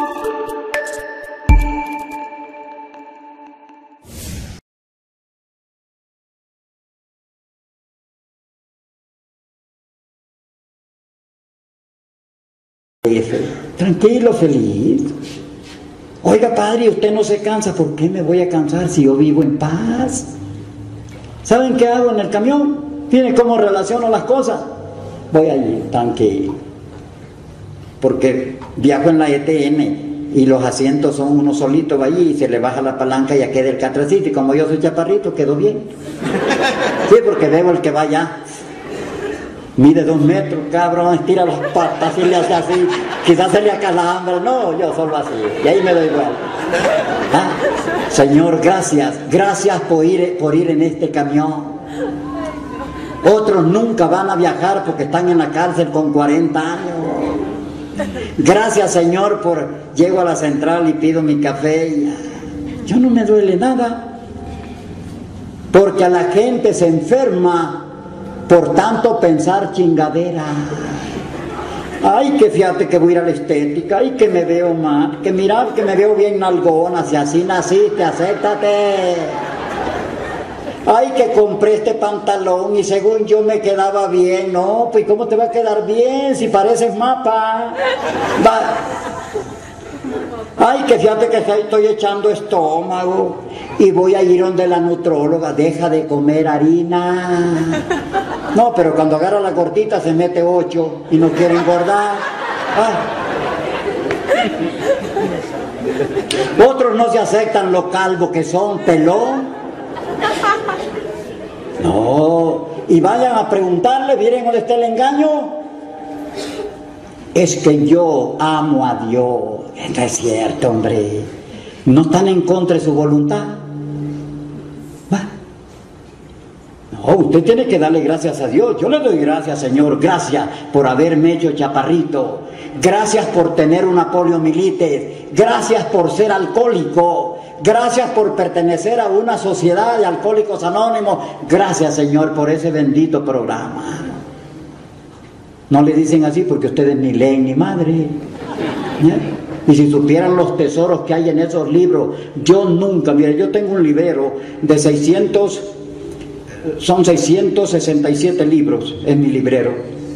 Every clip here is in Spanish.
Tranquilo, feliz. Oiga, padre, usted no se cansa. ¿Por qué me voy a cansar si yo vivo en paz? ¿Saben qué hago en el camión? Miren cómo relaciono las cosas. Voy allí, tranquilo. Porque viajo en la ETN y los asientos son uno solito, va allí y se le baja la palanca y ya queda el catracito. Y como yo soy chaparrito, quedó bien. Sí, porque veo el que va allá. Mide 2 metros, cabrón, estira las patas y le hace así, quizás se le acalambra, no, yo solo así, y ahí me doy vuelta. ¿Ah? Señor, gracias por ir en este camión. Otros nunca van a viajar porque están en la cárcel con 40 años. Gracias, Señor, llego a la central y pido mi café y yo no me duele nada, porque a la gente se enferma por tanto pensar chingadera. Ay, que fíjate que voy a ir a la estética, ay, que me veo mal, que mira, que me veo bien nalgona, si así naciste, acéptate. Ay, que compré este pantalón y según yo me quedaba bien. No, pues ¿cómo te va a quedar bien si pareces mapa? Ay, que fíjate que estoy echando estómago y voy a ir donde la nutróloga. Deja de comer harina. No, pero cuando agarra la gordita se mete 8 y no quiere engordar. Otros no se aceptan lo calvo que son, pelón. No, y vayan a preguntarle, miren dónde está el engaño. Es que yo amo a Dios. No es cierto, hombre. No están en contra de su voluntad. No, usted tiene que darle gracias a Dios. Yo le doy gracias, Señor. Gracias por haberme hecho chaparrito. Gracias por tener una poliomielitis. Gracias por ser alcohólico. Gracias por pertenecer a una sociedad de alcohólicos anónimos. Gracias, Señor, por ese bendito programa. No le dicen así porque ustedes ni leen ni madre. Y si supieran los tesoros que hay en esos libros, yo nunca, mire, yo tengo un librero de 667 libros en mi librero.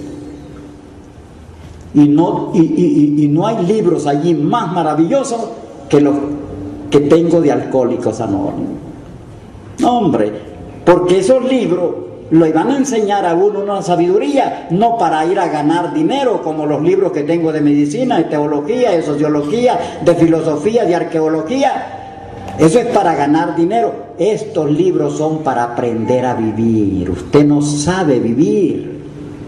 Y no hay libros allí más maravillosos que los que tengo de Alcohólicos Anónimos. No, hombre, porque esos libros le van a enseñar a uno una sabiduría, no para ir a ganar dinero, como los libros que tengo de medicina, de teología, de sociología, de filosofía, de arqueología. Eso es para ganar dinero. Estos libros son para aprender a vivir. Usted no sabe vivir.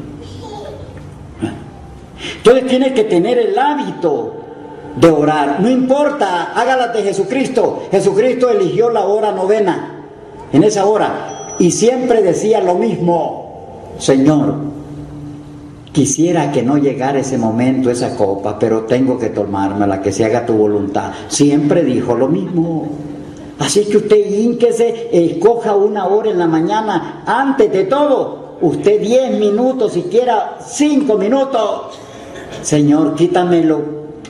Entonces tiene que tener el hábito de orar. No importa, hágala de Jesucristo. Jesucristo eligió la hora novena. En esa hora. Y siempre decía lo mismo: Señor, quisiera que no llegara ese momento, esa copa, pero tengo que tomármela, que se haga tu voluntad. Siempre dijo lo mismo. Así que usted hínquese, escoja una hora en la mañana, antes de todo, usted 10 minutos, siquiera 5 minutos. Señor, quítamelo,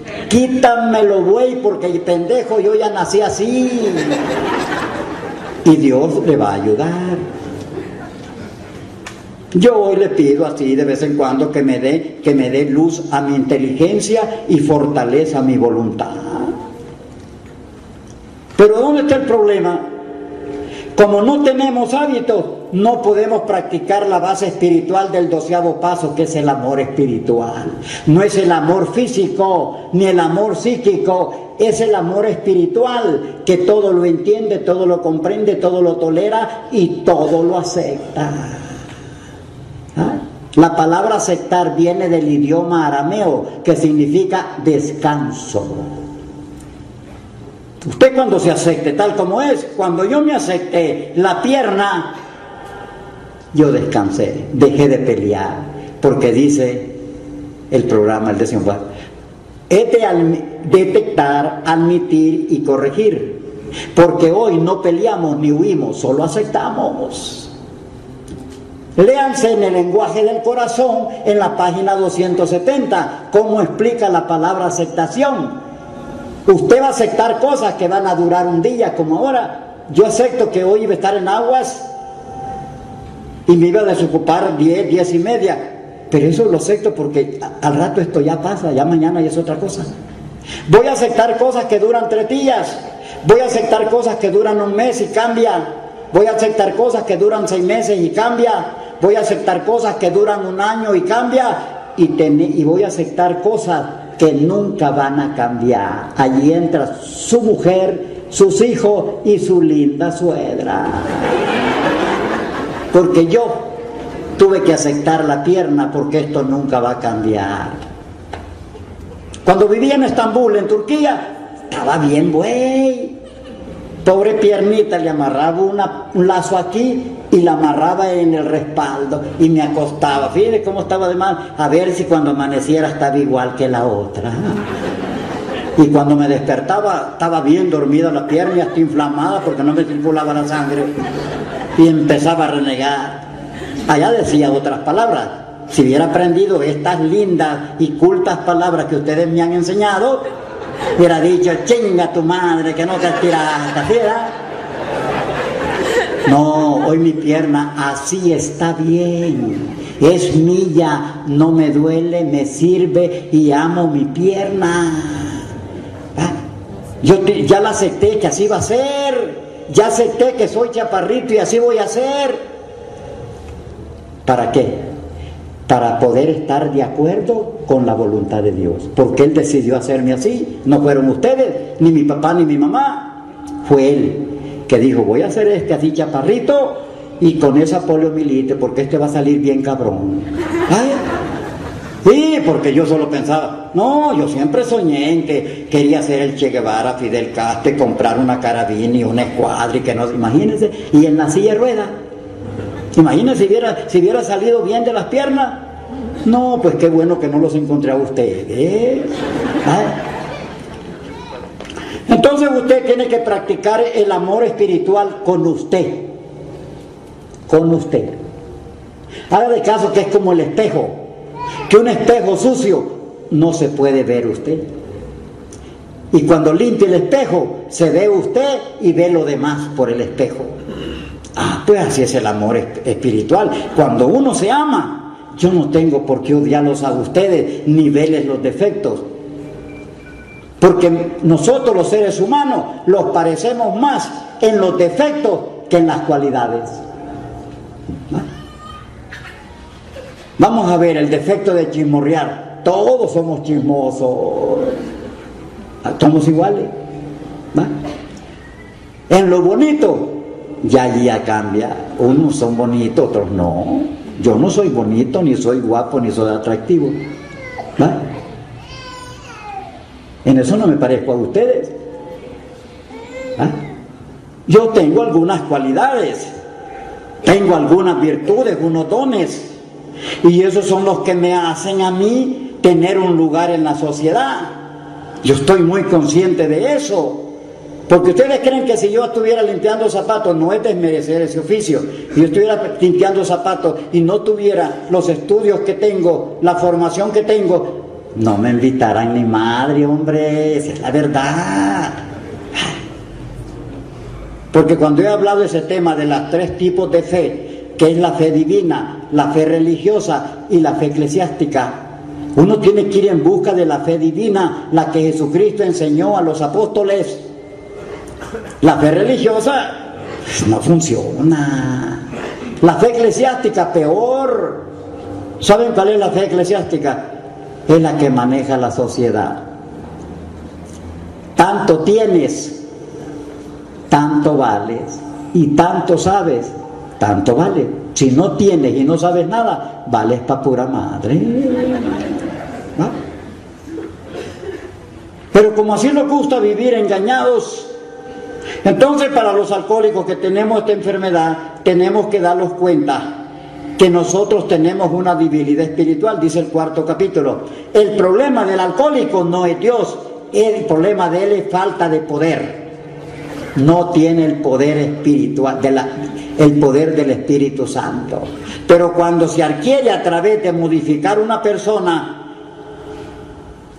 güey, porque el pendejo yo ya nací así. Y Dios le va a ayudar. Yo hoy le pido así de vez en cuando que me dé luz a mi inteligencia y fortaleza a mi voluntad. Pero ¿dónde está el problema? Como no tenemos hábitos, no podemos practicar la base espiritual del 12º paso, que es el amor espiritual. No es el amor físico ni el amor psíquico, es el amor espiritual, que todo lo entiende, todo lo comprende, todo lo tolera y todo lo acepta. La palabra aceptar viene del idioma arameo, que significa descanso. Usted cuando se acepte tal como es, cuando yo me acepté la pierna, yo descansé, dejé de pelear, porque dice el programa, el 10º paso, es de detectar, admitir y corregir, porque hoy no peleamos ni huimos, solo aceptamos. Léanse en el lenguaje del corazón, en la página 270, cómo explica la palabra aceptación. Usted va a aceptar cosas que van a durar un día, como ahora. Yo acepto que hoy iba a estar en aguas y me iba a desocupar 10 y media. Pero eso lo acepto porque al rato esto ya pasa, ya mañana ya es otra cosa. Voy a aceptar cosas que duran 3 días. Voy a aceptar cosas que duran 1 mes y cambian. Voy a aceptar cosas que duran 6 meses y cambia. Voy a aceptar cosas que duran 1 año y cambia. Y voy a aceptar cosas que nunca van a cambiar. Allí entra su mujer, sus hijos y su linda suegra. Porque yo tuve que aceptar la pierna porque esto nunca va a cambiar. Cuando vivía en Estambul, en Turquía, estaba bien, güey. Pobre piernita, le amarraba un lazo aquí y la amarraba en el respaldo y me acostaba. Fíjate cómo estaba de mal, a ver si cuando amaneciera estaba igual que la otra. Y cuando me despertaba, estaba bien dormida la pierna y hasta inflamada porque no me circulaba la sangre. Y empezaba a renegar. Allá decía otras palabras. Si hubiera aprendido estas lindas y cultas palabras que ustedes me han enseñado, hubiera dicho, chinga tu madre, que no te tiraste, ¿sí, verdad? No, hoy mi pierna así está bien, es mía, no me duele, me sirve y amo mi pierna. ¿Ah? Yo ya la acepté que así va a ser, ya acepté que soy chaparrito y así voy a ser. ¿Para qué? Para poder estar de acuerdo con la voluntad de Dios, porque Él decidió hacerme así, no fueron ustedes, ni mi papá ni mi mamá, fue Él que dijo, voy a hacer así chaparrito y con esa poliomielite, porque va a salir bien cabrón. ¿Ay? Sí, porque yo solo pensaba, no, yo siempre soñé en que quería ser el Che Guevara, Fidel Castro, comprar una carabina y una escuadra y que no, imagínense, y en la silla de ruedas. Imagínense si hubiera salido bien de las piernas. No, pues qué bueno que no los encontré a ustedes. ¿Ah? Entonces usted tiene que practicar el amor espiritual con usted. Con usted. Haga de caso que es como el espejo. Que un espejo sucio no se puede ver usted. Y cuando limpia el espejo, se ve usted y ve lo demás por el espejo. Ah, pues así es el amor espiritual. Cuando uno se ama, yo no tengo por qué odiarlos a ustedes ni verles los defectos. Porque nosotros los seres humanos los parecemos más en los defectos que en las cualidades. ¿Ah? Vamos a ver el defecto de chismorrear. Todos somos chismosos. Somos iguales. ¿Ah? En lo bonito, ya cambia. Unos son bonitos, otros no. Yo no soy bonito, ni soy guapo, ni soy atractivo. ¿Va? En eso no me parezco a ustedes. ¿Va? Yo tengo algunas cualidades, tengo algunas virtudes, unos dones, y esos son los que me hacen a mí tener un lugar en la sociedad. Yo estoy muy consciente de eso. Porque ustedes creen que si yo estuviera limpiando zapatos, no es desmerecer ese oficio, si yo estuviera limpiando zapatos y no tuviera los estudios que tengo, la formación que tengo, no me invitarán ni madre, hombre, esa es la verdad. Porque cuando he hablado de ese tema de los 3 tipos de fe, que es la fe divina, la fe religiosa y la fe eclesiástica, uno tiene que ir en busca de la fe divina, la que Jesucristo enseñó a los apóstoles. La fe religiosa no funciona. La fe eclesiástica peor. ¿Saben cuál es la fe eclesiástica? Es la que maneja la sociedad. Tanto tienes, tanto vales, y tanto sabes, tanto vale. Si no tienes y no sabes nada, vales pa' pura madre. ¿Va? Pero como así nos gusta vivir engañados, entonces para los alcohólicos que tenemos esta enfermedad, tenemos que darnos cuenta que nosotros tenemos una debilidad espiritual, dice el 4º capítulo. El problema del alcohólico no es Dios, el problema de él es falta de poder. No tiene el poder espiritual, el poder del Espíritu Santo. Pero cuando se adquiere a través de modificar una persona,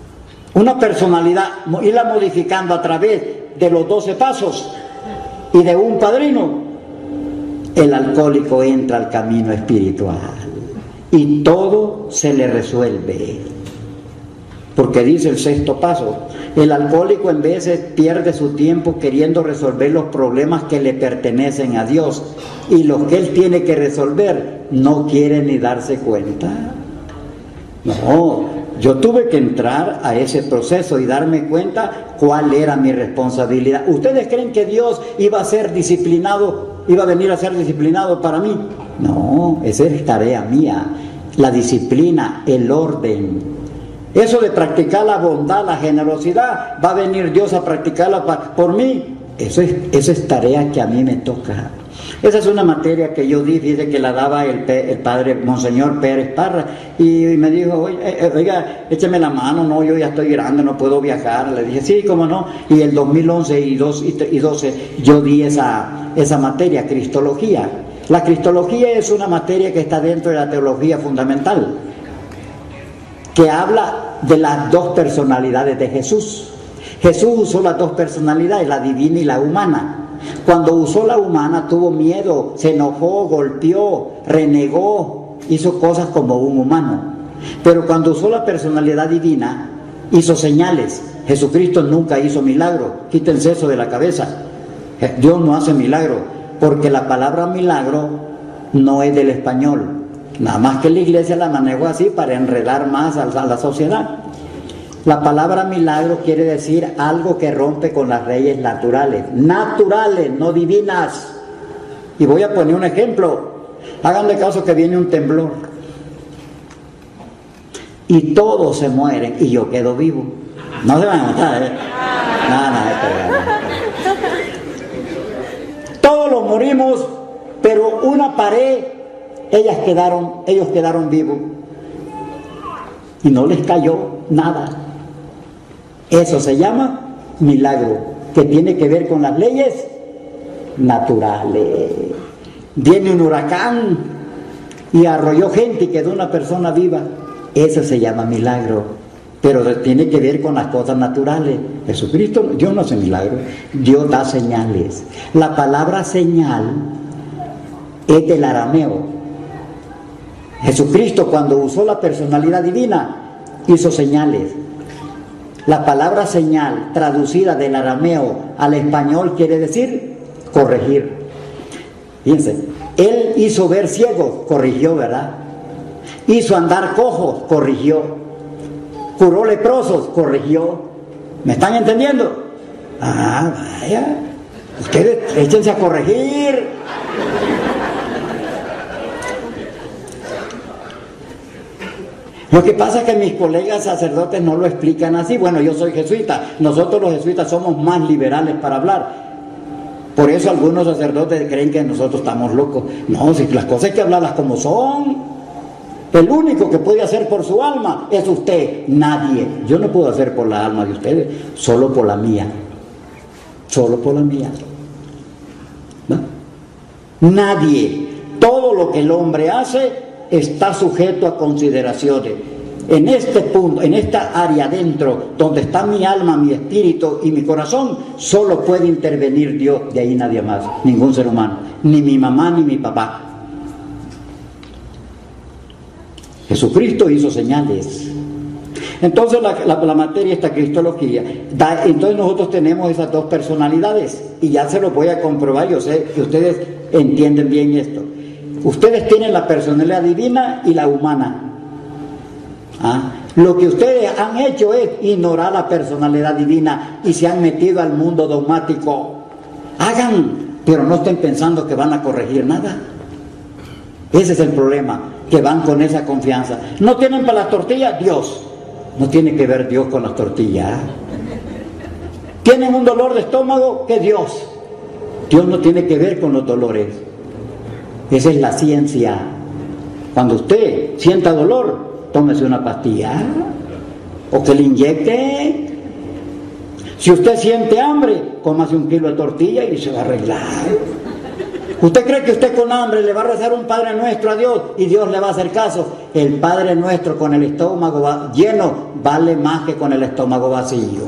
una personalidad, irla modificando a través de los 12 pasos y de un padrino, el alcohólico entra al camino espiritual y todo se le resuelve. Porque dice el 6º paso, el alcohólico en veces pierde su tiempo queriendo resolver los problemas que le pertenecen a Dios, y los que él tiene que resolver no quiere ni darse cuenta. No, yo tuve que entrar a ese proceso y darme cuenta cuál era mi responsabilidad. ¿Ustedes creen que Dios iba a ser disciplinado, iba a venir a ser disciplinado para mí? No, esa es tarea mía. La disciplina, el orden. Eso de practicar la bondad, la generosidad, va a venir Dios a practicarla por mí. Eso es tarea que a mí me toca. Esa es una materia que yo di, dice que la daba el padre Monseñor Pérez Parra, y me dijo, oiga, écheme la mano, no, yo ya estoy grande, no puedo viajar. Le dije, sí, cómo no. Y el 2011 y 12 yo di esa materia, Cristología. La Cristología es una materia que está dentro de la teología fundamental, que habla de las dos personalidades de Jesús. Jesús usó las dos personalidades, la divina y la humana. Cuando usó la humana tuvo miedo, se enojó, golpeó, renegó, hizo cosas como un humano. Pero cuando usó la personalidad divina, hizo señales. Jesucristo nunca hizo milagro, quítense eso de la cabeza. Dios no hace milagro, porque la palabra milagro no es del español. Nada más que la iglesia la manejó así para enredar más a la sociedad. La palabra milagro quiere decir algo que rompe con las leyes naturales, no divinas. Y voy a poner un ejemplo. Háganle caso que viene un temblor y todos se mueren y yo quedo vivo. No se van a matar, ¿eh? Todos los morimos, pero una pared, ellos quedaron vivos y no les cayó nada. Eso se llama milagro, que tiene que ver con las leyes naturales. Viene un huracán y arrolló gente y quedó una persona viva. Eso se llama milagro, pero tiene que ver con las cosas naturales. Jesucristo, Dios no hace milagro, Dios da señales. La palabra señal es del arameo. Jesucristo, cuando usó la personalidad divina, hizo señales. La palabra señal, traducida del arameo al español, quiere decir corregir. Fíjense, Él hizo ver ciegos, corrigió, ¿verdad? Hizo andar cojos, corrigió. Curó leprosos, corrigió. ¿Me están entendiendo? Ah, vaya. Ustedes échense a corregir. Lo que pasa es que mis colegas sacerdotes no lo explican así. Bueno, yo soy jesuita. Nosotros los jesuitas somos más liberales para hablar. Por eso algunos sacerdotes creen que nosotros estamos locos. No, si las cosas hay que hablarlas como son. El único que puede hacer por su alma es usted, nadie. Yo no puedo hacer por la alma de ustedes, solo por la mía. Solo por la mía. ¿No? Nadie. Todo lo que el hombre hace está sujeto a consideraciones. En este punto, en esta área adentro, donde está mi alma, mi espíritu y mi corazón, solo puede intervenir Dios, de ahí nadie más, ningún ser humano, ni mi mamá ni mi papá. Jesucristo hizo señales. Entonces la materia, esta cristología, entonces nosotros tenemos esas dos personalidades, y ya se los voy a comprobar. Yo sé que ustedes entienden bien esto. Ustedes tienen la personalidad divina y la humana. Lo que ustedes han hecho es ignorar la personalidad divina y se han metido al mundo dogmático. Hagan, pero no estén pensando que van a corregir nada. Ese es el problema, que van con esa confianza. ¿No tienen para las tortillas? Dios. No tiene que ver Dios con las tortillas. ¿Tienen un dolor de estómago? ¿Qué Dios? Dios no tiene que ver con los dolores. Esa es la ciencia. Cuando usted sienta dolor, tómese una pastilla o que le inyecte. Si usted siente hambre, cómase 1 kilo de tortilla y se va a arreglar. ¿Usted cree que usted con hambre le va a rezar un Padre Nuestro a Dios y Dios le va a hacer caso? el Padre Nuestro con el estómago lleno vale más que con el estómago vacío.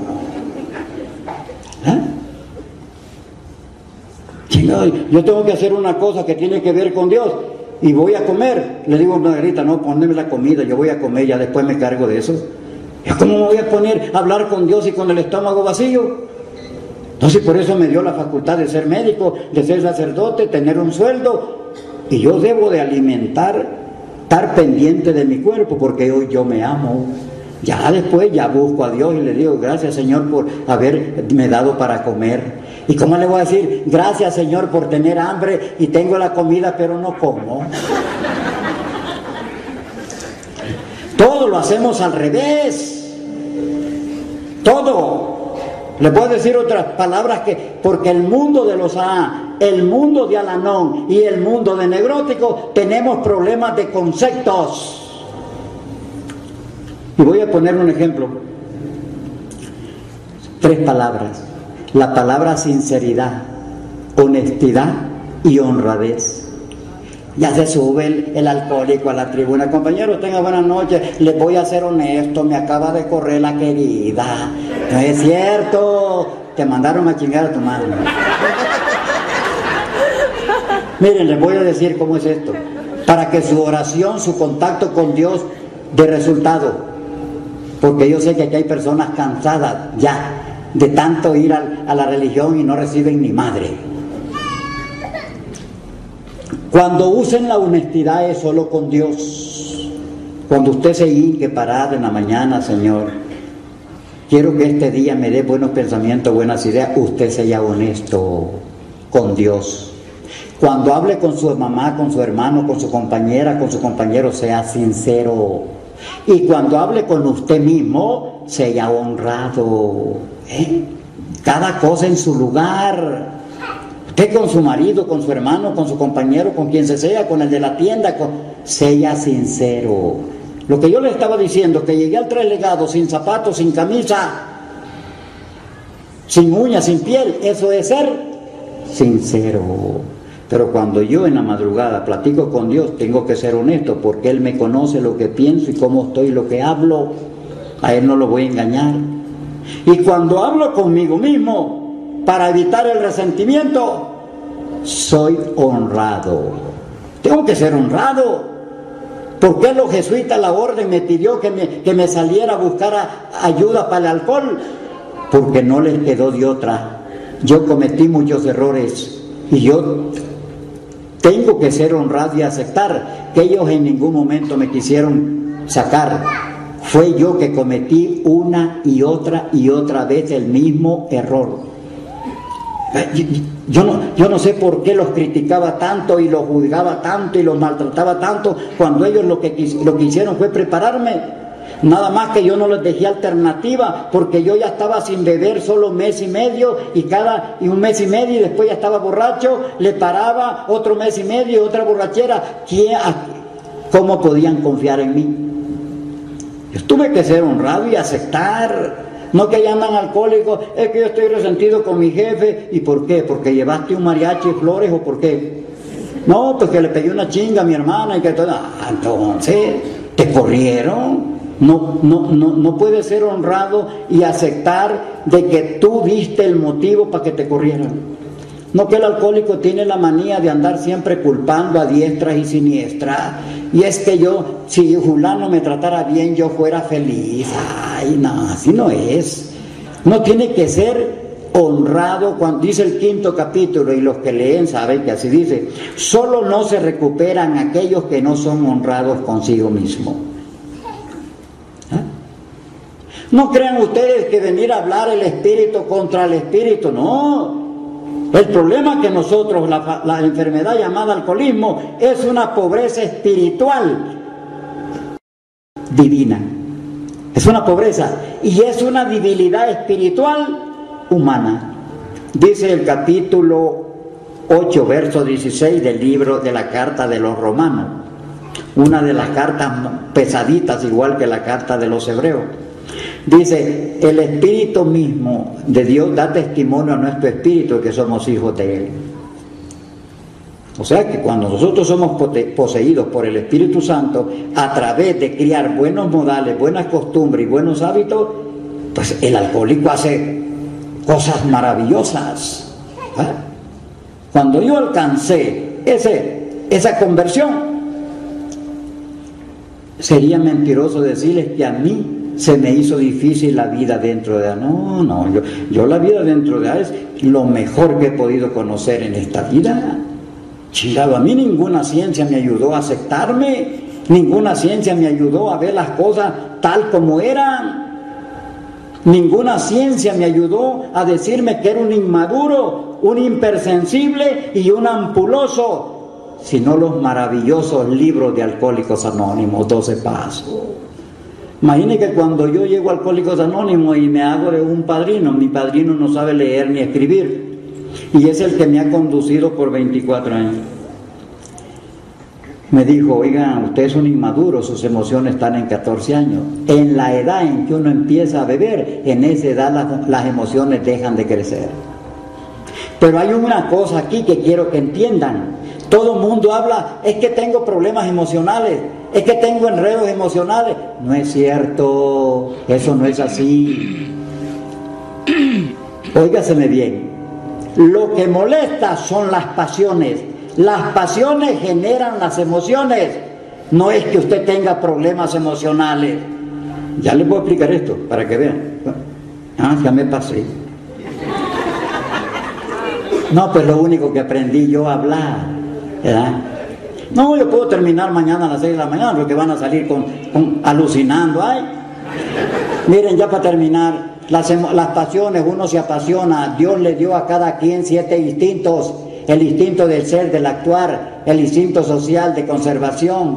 Yo tengo que hacer una cosa que tiene que ver con Dios y voy a comer. Le digo, Margarita, no, ponme la comida, yo voy a comer, ya después me cargo de eso. ¿Cómo me voy a poner a hablar con Dios y con el estómago vacío? Entonces por eso me dio la facultad de ser médico, de ser sacerdote, tener un sueldo, y yo debo de alimentar, estar pendiente de mi cuerpo, porque hoy yo me amo. Ya después ya busco a Dios y le digo, gracias Señor por haberme dado para comer. ¿Y cómo le voy a decir, gracias Señor por tener hambre y tengo la comida pero no como? Todo lo hacemos al revés. Todo. Le puedo decir otras palabras porque el mundo de los A, el mundo de Alanón y el mundo de Negrótico tenemos problemas de conceptos. Y voy a poner un ejemplo. 3 palabras. La palabra sinceridad, honestidad y honradez. Ya se sube el alcohólico a la tribuna. Compañero, tenga buenas noches, les voy a ser honesto, me acaba de correr la querida. No es cierto, te mandaron a chingar a tu madre. Miren, les voy a decir cómo es esto, para que su oración, su contacto con Dios dé resultado. Porque yo sé que aquí hay personas cansadas ya de tanto ir a la religión y no reciben ni madre. Cuando usen la honestidad es solo con Dios. Cuando usted se hinque parado en la mañana, Señor, quiero que este día me dé buenos pensamientos, buenas ideas, usted sea honesto con Dios. Cuando hable con su mamá, con su hermano, con su compañera, con su compañero, sea sincero. Y cuando hable con usted mismo, sea honrado. Cada cosa en su lugar. Usted con su marido, con su hermano, con su compañero, con quien sea, con el de la tienda, sea sincero. Lo que yo le estaba diciendo, que llegué al Tres Legados sin zapatos, sin camisa, sin uñas, sin piel, eso es ser sincero. Pero cuando yo en la madrugada platico con Dios, tengo que ser honesto, porque Él me conoce lo que pienso y cómo estoy, lo que hablo. A Él no lo voy a engañar. Y cuando hablo conmigo mismo, para evitar el resentimiento, soy honrado. Tengo que ser honrado. ¿Por qué los jesuitas, la orden me pidió que me saliera a buscar ayuda para el alcohol? Porque no les quedó de otra. Yo cometí muchos errores y yo tengo que ser honrado y aceptar que ellos en ningún momento me quisieron sacar. Fue yo que cometí una y otra vez el mismo error. Yo no sé por qué los criticaba tanto y los juzgaba tanto y los maltrataba tanto, cuando ellos lo que hicieron fue prepararme. Nada más que yo no les dejé alternativa, porque yo ya estaba sin beber solo un mes y medio, y un mes y medio, y después ya estaba borracho, le paraba otro mes y medio, otra borrachera. ¿Cómo podían confiar en mí? Yo tuve que ser honrado y aceptar. No que llaman alcohólicos, es que yo estoy resentido con mi jefe. ¿Y por qué? ¿Porque llevaste un mariachi y flores o por qué? No, pues que le pegué una chinga a mi hermana y que todo. Entonces, ¿te corrieron? No puedes ser honrado y aceptar de que tú diste el motivo para que te corrieran. No que el alcohólico tiene la manía de andar siempre culpando a diestra y siniestra. Y es que si fulano me tratara bien, yo fuera feliz. Ay, no, así no es. No tiene que ser honrado. Cuando dice el 5º capítulo, y los que leen saben que así dice, solo no se recuperan aquellos que no son honrados consigo mismo. No crean ustedes que venir a hablar el espíritu contra el espíritu, no. El problema que nosotros, la enfermedad llamada alcoholismo, es una pobreza espiritual divina. Es una pobreza y es una debilidad espiritual humana. Dice el capítulo 8, verso 16 del libro de la carta de los Romanos, una de las cartas pesaditas, igual que la carta de los Hebreos. Dice, el Espíritu mismo de Dios da testimonio a nuestro espíritu que somos hijos de Él. O sea que cuando nosotros somos poseídos por el Espíritu Santo, a través de criar buenos modales, buenas costumbres y buenos hábitos, pues el alcohólico hace cosas maravillosas. Cuando yo alcancé esa conversión, sería mentiroso decirles que a mí se me hizo difícil la vida dentro de... No, yo la vida dentro de es lo mejor que he podido conocer en esta vida. Chingado, a mí ninguna ciencia me ayudó a aceptarme, ninguna ciencia me ayudó a ver las cosas tal como eran, ninguna ciencia me ayudó a decirme que era un inmaduro, un hipersensible y un ampuloso, sino los maravillosos libros de Alcohólicos Anónimos, 12 pasos. Imagine que cuando yo llego a Alcohólicos Anónimos y me hago de un padrino, mi padrino no sabe leer ni escribir, y es el que me ha conducido por 24 años. Me dijo: oiga, usted es un inmaduro, sus emociones están en 14 años. En la edad en que uno empieza a beber, en esa edad las emociones dejan de crecer. Pero hay una cosa aquí que quiero que entiendan. Todo el mundo habla, es que tengo problemas emocionales, es que tengo enredos emocionales. No es cierto, eso no es así. Óigaseme bien, lo que molesta son las pasiones. Las pasiones generan las emociones. No es que usted tenga problemas emocionales. Ya les voy a explicar esto para que vean. Ya me pasé. No, pues lo único que aprendí yo a hablar, ¿verdad? No, yo puedo terminar mañana a las 6 de la mañana, porque van a salir alucinando. Ay, miren, ya para terminar, las pasiones, uno se apasiona. Dios le dio a cada quien 7 instintos: el instinto del ser, del actuar, el instinto social de conservación,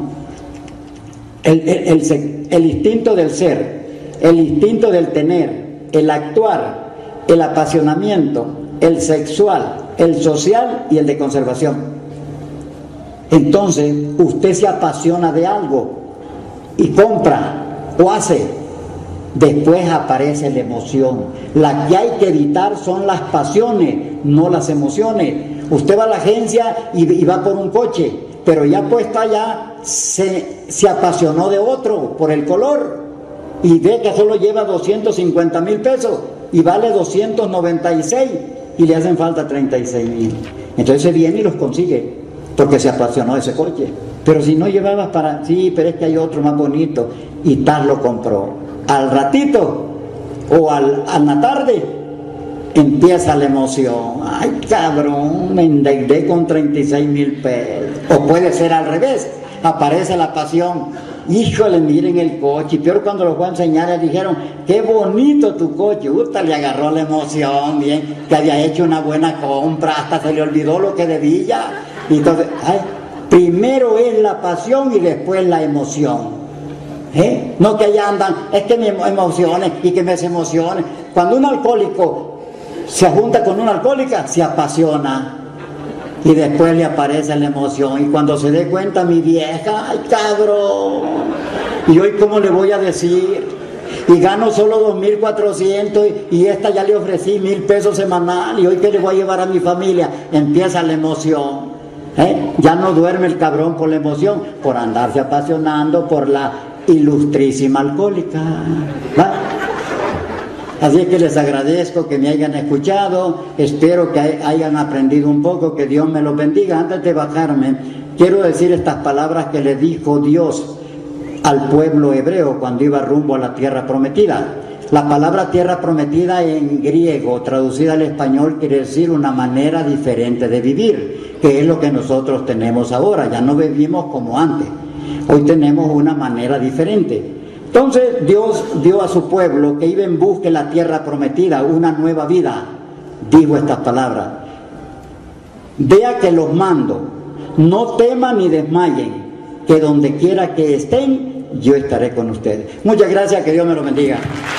el instinto del ser, el instinto del tener, el actuar, el apasionamiento, el sexual, el social y el de conservación. Entonces, usted se apasiona de algo y compra o hace. Después aparece la emoción. La que hay que evitar son las pasiones, no las emociones. Usted va a la agencia y va por un coche, pero ya puesto allá se apasionó de otro por el color y ve que solo lleva 250,000 pesos y vale 296 y le hacen falta 36,000. Entonces se viene y los consigue porque se apasionó de ese coche. Pero si no llevabas para... Sí, pero es que hay otro más bonito, y tal lo compró. Al ratito o a la tarde empieza la emoción. Ay, cabrón, me endeudé con 36,000 pesos. O puede ser al revés, aparece la pasión. Híjole, miren el coche. Y peor cuando los voy a enseñar, le dijeron: qué bonito tu coche. Le agarró la emoción, bien, que había hecho una buena compra, hasta se le olvidó lo que debía. Y entonces, primero es la pasión y después la emoción. No que allá andan, es que me emociones y que me emociones. Cuando un alcohólico se junta con una alcohólica, se apasiona y después le aparece la emoción. Y cuando se dé cuenta, mi vieja: ay, cabrón, y hoy cómo le voy a decir, y gano solo 2,400 y esta ya le ofrecí 1,000 pesos semanal, y hoy qué le voy a llevar a mi familia. Empieza la emoción. Ya no duerme el cabrón por la emoción, por andarse apasionando por la ilustrísima alcohólica. ¿Va? Así es que les agradezco que me hayan escuchado, espero que hayan aprendido un poco, que Dios me los bendiga. Antes de bajarme, quiero decir estas palabras que le dijo Dios al pueblo hebreo cuando iba rumbo a la tierra prometida. La palabra tierra prometida en griego, traducida al español, quiere decir una manera diferente de vivir, que es lo que nosotros tenemos ahora. Ya no vivimos como antes, hoy tenemos una manera diferente. Entonces Dios dio a su pueblo que iba en busca de la tierra prometida, una nueva vida. Dijo estas palabras: vea que los mando, no teman ni desmayen, que donde quiera que estén, yo estaré con ustedes. Muchas gracias, que Dios me lo bendiga.